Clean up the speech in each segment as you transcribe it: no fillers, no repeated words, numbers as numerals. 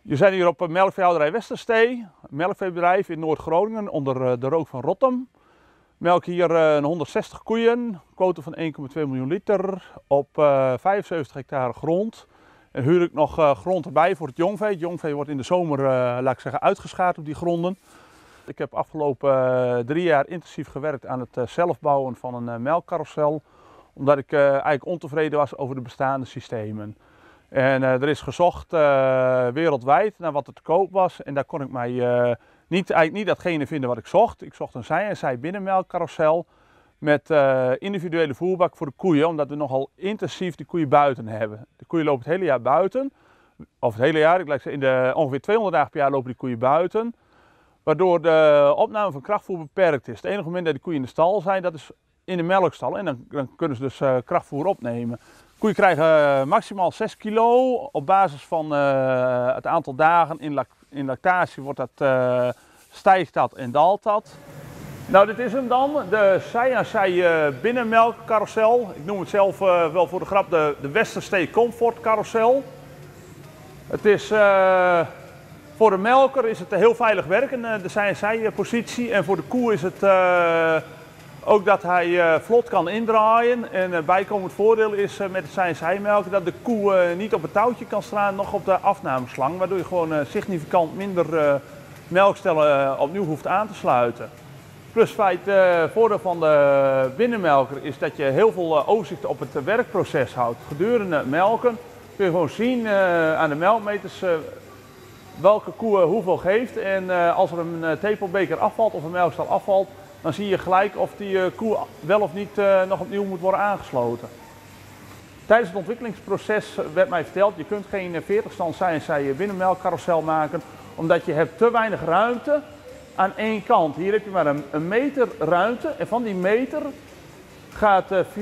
Je zijn hier op melkveehouderij Westerstee, een melkveebedrijf in Noord-Groningen onder de rook van Rottum. Melk hier 160 koeien, quota van 1,2 miljoen liter op 75 hectare grond. En huur ik nog grond erbij voor het jongvee. Het jongvee wordt in de zomer, laat ik zeggen, uitgeschaard op die gronden. Ik heb afgelopen 3 jaar intensief gewerkt aan het zelf bouwen van een melkcarousel. Omdat ik eigenlijk ontevreden was over de bestaande systemen. En er is gezocht wereldwijd naar wat er te koop was. En daar kon ik mij eigenlijk niet datgene vinden wat ik zocht. Ik zocht een zij-en-zij binnenmelkcarousel met individuele voerbak voor de koeien. Omdat we nogal intensief de koeien buiten hebben. De koeien lopen het hele jaar buiten. Of het hele jaar, ik laat zeggen, ongeveer 200 dagen per jaar lopen die koeien buiten. Waardoor de opname van krachtvoer beperkt is. Het enige moment dat de koeien in de stal zijn, dat is in de melkstal. En dan kunnen ze dus krachtvoer opnemen. Koeien krijgen maximaal 6 kilo. Op basis van het aantal dagen in lactatie stijgt dat en daalt dat. Nou, dit is hem dan, de zij-en-zij binnenmelkcarousel. Ik noem het zelf wel voor de grap de Westerstee Comfort Carousel. Het is, voor de melker is het heel veilig werken, de zij-en-zij positie. En voor de koe is het ook dat hij vlot kan indraaien. En bijkomend voordeel is met het zij-en-zij melken dat de koe niet op het touwtje kan staan, nog op de afnameslang. Waardoor je gewoon significant minder melkstellen opnieuw hoeft aan te sluiten. Plus het voordeel van de binnenmelker is dat je heel veel overzicht op het werkproces houdt. Gedurende melken kun je gewoon zien aan de melkmeters welke koe hoeveel geeft. En als er een tepelbeker afvalt of een melkstal afvalt, dan zie je gelijk of die koe wel of niet nog opnieuw moet worden aangesloten. Tijdens het ontwikkelingsproces werd mij verteld, je kunt geen 40-stand zij-en-zij binnenmelkcarousel maken, omdat je hebt te weinig ruimte aan één kant. Hier heb je maar een meter ruimte en van die meter gaat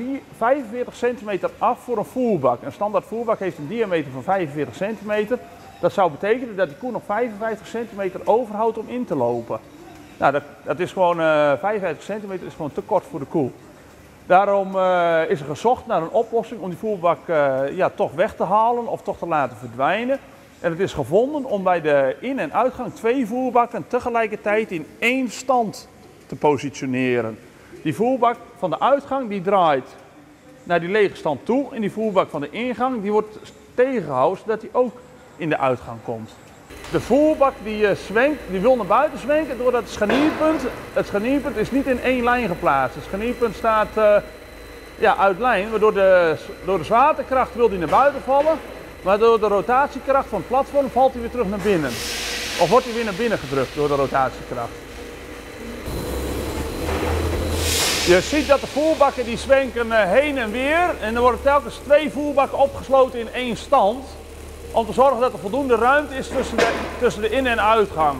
45 centimeter af voor een voerbak. Een standaard voerbak heeft een diameter van 45 centimeter. Dat zou betekenen dat die koe nog 55 centimeter overhoudt om in te lopen. Nou, dat is gewoon 55 centimeter is gewoon te kort voor de koe. Daarom is er gezocht naar een oplossing om die voerbak toch weg te halen of toch te laten verdwijnen. En het is gevonden om bij de in- en uitgang 2 voerbakken tegelijkertijd in één stand te positioneren. Die voerbak van de uitgang die draait naar die lege stand toe en die voerbak van de ingang die wordt tegengehouden zodat die ook in de uitgang komt. De voerbak die wil naar buiten zwenken doordat het scharnierpunt is niet in één lijn geplaatst. Het scharnierpunt staat uit lijn, waardoor door de zwaartekracht wil die naar buiten vallen. Maar door de rotatiekracht van het platform valt hij weer terug naar binnen. Of wordt hij weer naar binnen gedrukt door de rotatiekracht. Je ziet dat de voerbakken die zwenken heen en weer. En er worden telkens 2 voerbakken opgesloten in één stand. Om te zorgen dat er voldoende ruimte is tussen de in- en uitgang.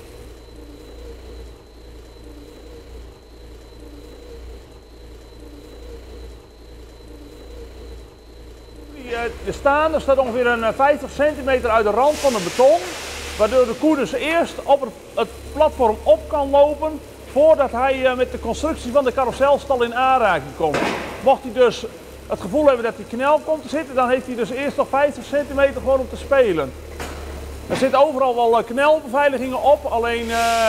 De staander staat ongeveer een 50 centimeter uit de rand van de beton. Waardoor de koe dus eerst op het platform op kan lopen voordat hij met de constructie van de carouselstal in aanraking komt. Mocht hij dus het gevoel hebben dat hij knel komt te zitten, dan heeft hij dus eerst nog 50 centimeter gewoon om te spelen. Er zitten overal wel knelbeveiligingen op, alleen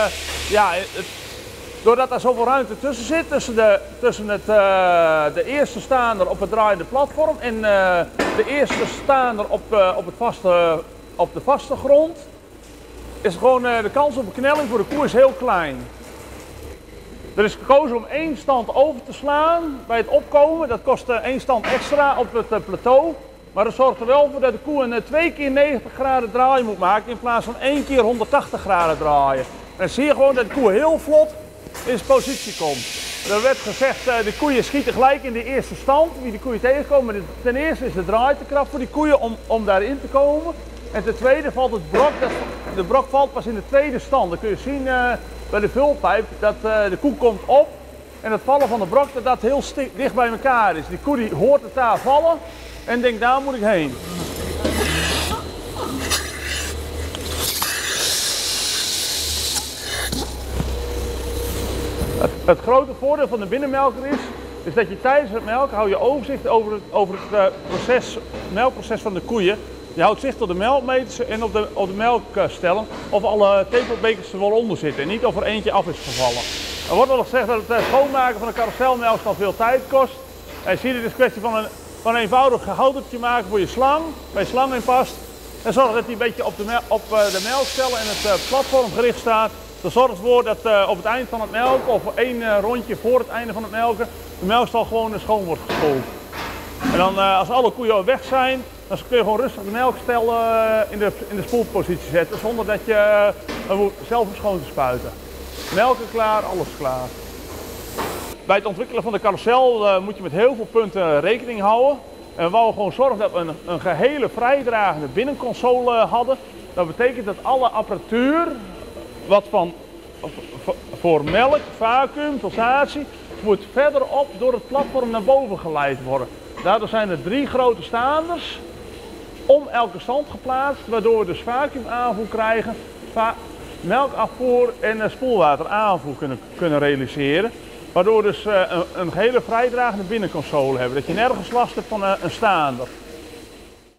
doordat er zoveel ruimte tussen zit, tussen de eerste staander op het draaiende platform en de eerste staander op de vaste grond, is gewoon de kans op beknelling voor de koe is heel klein. Er is gekozen om 1 stand over te slaan bij het opkomen. Dat kost 1 stand extra op het plateau. Maar dat zorgt er wel voor dat de koe een 2 keer 90 graden draai moet maken in plaats van 1 keer 180 graden draaien. En dan zie je gewoon dat de koe heel vlot in zijn positie komt. Er werd gezegd, de koeien schieten gelijk in de eerste stand, wie de koeien tegenkomen. Ten eerste is de draai te krap voor die koeien om daarin te komen. En ten tweede valt het brok, de brok valt pas in de tweede stand. Dan kun je zien bij de vulpijp dat de koe komt op en het vallen van de brok dat heel dicht bij elkaar is. Die koe die hoort het daar vallen en denkt, daar moet ik heen. Het grote voordeel van de binnenmelker is dat je tijdens het melken hou je overzicht over het melkproces van de koeien. Je houdt zicht op de melkmeters en op de melkstellen of alle tepelbekers er wel onder zitten en niet of er eentje af is gevallen. Er wordt wel gezegd dat het schoonmaken van de carouselmelkstal veel tijd kost. En je ziet het is een kwestie van een eenvoudig houdertje maken voor je slang, waar je slang in past. En zorg dat die een beetje op de melkstellen en het platform gericht staat. Dan zorgt ervoor dat op het eind van het melken of één rondje voor het einde van het melken de melkstal gewoon schoon wordt gespoeld. En dan als alle koeien weg zijn, dan kun je gewoon rustig de melkstel in de spoelpositie zetten zonder dat je zelf hoeft schoon te spuiten. Melken klaar, alles klaar. Bij het ontwikkelen van de carousel moet je met heel veel punten rekening houden. En we wouden gewoon zorgen dat we een gehele vrijdragende binnenconsole hadden. Dat betekent dat alle apparatuur, wat voor melk, vacuüm, tosatie, moet verderop door het platform naar boven geleid worden. Daardoor zijn er 3 grote staanders om elke stand geplaatst, waardoor we dus vacuümaanvoer krijgen, melkafvoer en spoelwateraanvoer kunnen realiseren. Waardoor we dus een hele vrijdragende binnenconsole hebben, dat je nergens last hebt van een staander.